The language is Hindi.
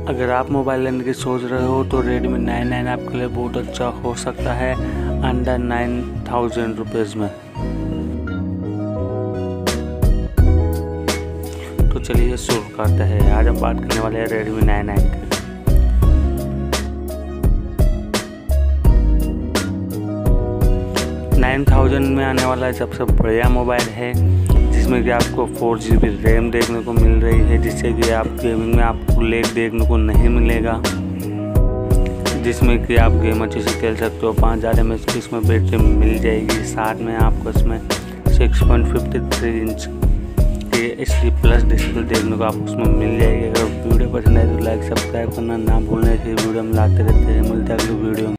अगर आप मोबाइल लेने की सोच रहे हो तो Redmi 9 आपके लिए बहुत अच्छा हो सकता है अंडर 9000 रुपीज़ में। तो चलिए शुरू करते हैं। आज हम बात करने वाले हैं Redmi 9 की। $9000 में आने वाला सबसे बढ़िया मोबाइल है, जिसमें कि आपको 4GB रैम देखने को मिल रही है, जिससे कि आप गेमिंग में आपको लैग देखने को नहीं मिलेगा, जिसमें कि आप गेम अच्छे से खेल सकते हो। 5000 mAh की इसमें बैटरी मिल जाएगी। साथ में आपको इसमें 6.53 इंच की HD+ डिस्प्ले देखने को आप उसमें मिल जाएगी। अगर वीडियो पसंद आए तो लाइक सब्सक्राइब करना ना भूलना। इस वीडियो में लाते रहते हैं, मिलते हैं अगली वीडियो में।